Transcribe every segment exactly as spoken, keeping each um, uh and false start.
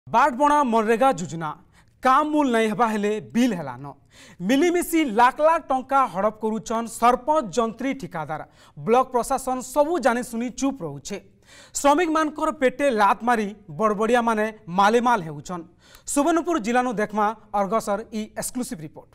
बाटबणा मनरेगा योजना काम मूल नहीं हबा हेले बिल हेलान मिलीमिशी लाख लाख टंका हड़प करुचन सरपंच जंत्री ठिकादार ब्लॉक प्रशासन सबू जानी सुनी चुप रोचे। श्रमिक मानकर पेटे लात मारी बड़बड़िया माने मालेमाल हेउचन। सुवर्णपुर जिलानु देखमा अर्गसर इ एक्सक्लूसिव रिपोर्ट।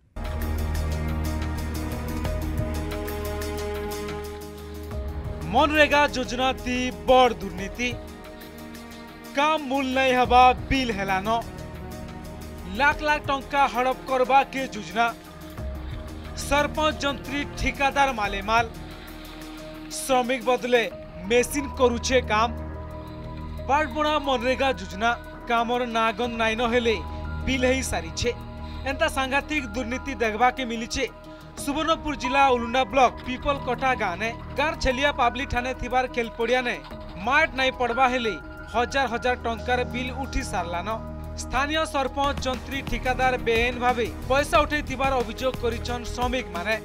मनरेगा योजना ती बड़ दुर्नीति काम मूल नहीं हबा बिल हेलान लाख लाख टंका हड़प करबा के योजना सरपंच जंत्री ठिकादार मालेमाल श्रमिक बदले मेसिन करुचे काम। बाटबणा मनरेगा योजना कामर नागन नाइन हेले बिल ही सारी एंता सांघातिक दुर्नीति देखबा के मिली। सुवर्णपुर जिला उलुंडा ब्लॉक पीपल कटा गाँव ने गार छेलिया पाबली ठाने थिबार खेल पड़िया ने माट नहीं पड़वा हेले हजार हजार टंकार बिल उठी सारलान। स्थानीय सरपंच जंत्री ठिकादार बेआईन भावे पैसा उठे थिबार अभियोग करिछन श्रमिक माने।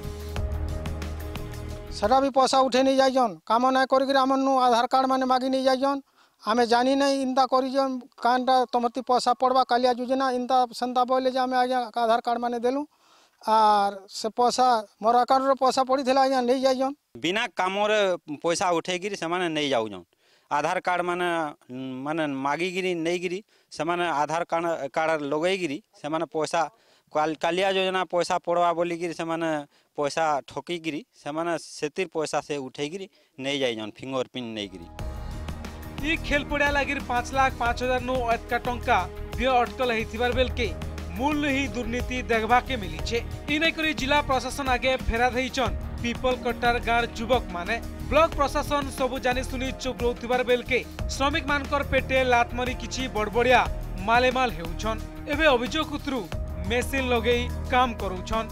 सेटा भी पैसा उठे नहीं जाइजन काम ना करिक आमनु आधार कार्ड माने मागी नहीं जाइजन आमे जानी नहीं इंता करिजन कांटा तमती पैसा पड़वा कालिया योजना इंता संता बोले जे आमे आधार कार्ड माने देलु आर से पैसा मोर अकाउंट रे पैसा पड़ी थिला आया नहीं जाइजन बिना कामर पैसा उठे गिरी से माने नहीं जाउजन आधार कार्ड माने माने मागी गिरी नहीं गिरी से माने आधार कार्ड कार्ड लगई गिरी से माने पैसा कालिया योजना पैसा पड़वा बोली गिरी से माने पैसा ठोकी गिरी से माने सेतिर पैसा से उठे गिरी नहीं जाइजन फिंगरप्रिंट नहीं गिरी। ई खेल पड़िया लागिर पांच लाख पांच हजार नु अटका टंका व्यय अटकल हेथिबार बेल के मूल ही दुर्नीति देखबा के मिली छे। इने करी जिला प्रशासन आगे फेरा देइचन पीपल कट्टार गाँव युवक माने। ब्लॉक प्रशासन सबु जानी सुनी चुप रोथिबार बेल के श्रमिक मानकर पेटे लात मरी किछि बड़बड़िया मालेमाल हेउछन। एबे अभियोग उतरु मेसिन लगेई काम करूछन।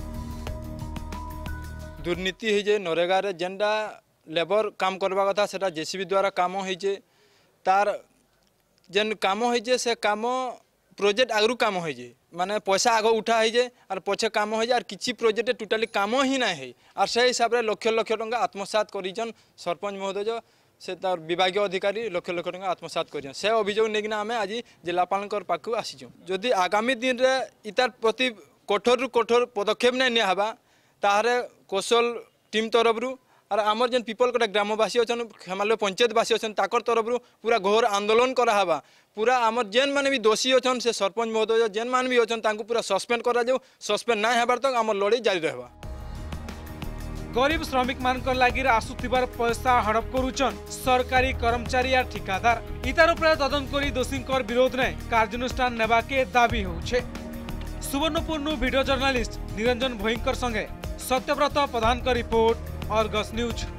दुर्नीति हे जे नरेगा रे जेंडा लेबर काम करबा कथा सेटा जेसीबी द्वारा काम हे जे तार जेन काम हे जे से काम प्रोजेक्ट आगरू काम हो जे माने पैसा आग उठा है जे और पछे काम हो जे और किछि प्रोजेक्ट टोटाली काम ही ना है और से हिसाब रे लक्ष लक्ष टंका आत्मसात करिजन सरपंच महोदय जो से तार विभागीय अधिकारी लक्ष लक्ष टंका आत्मसात करिजन से अभियोग नेगिना आमे आज जिलापालकर पाखु आसीजु। जदि आगामी दिन रे इतार प्रति कठोर कठोर पदक्षेप नै निया हबा तारे कौशल टीम तरफरु और आमर जेन पीपल कटा ग्रामवासी अच्छा हेमालय पंचायतवासी अच्छा ताकर तरफ पूरा घोर आंदोलन करावा पूरा आमर जेन माने भी दोषी अच्छा से सरपंच महोदय जेन मान भी अच्छा पूरा सस्पेंड करा जाऊ सस्पेंड ना हेबार तक आमर लड़ाई जारी रहबा। गरीब श्रमिक मानकर लागिर आसुथिबार पैसा हड़प करुचन सरकारी कर्मचारी या ठिकादार इतार उपरे तदंत करी दोषींकर विरोध ने कार्यानुष्ठान नेबा के दाबी होउछे। सुवर्णपुर नु वीडियो जर्नलिस्ट निरंजन भोईंकर संगे सत्यव्रत प्रधान का रिपोर्ट अर्गस न्यूज।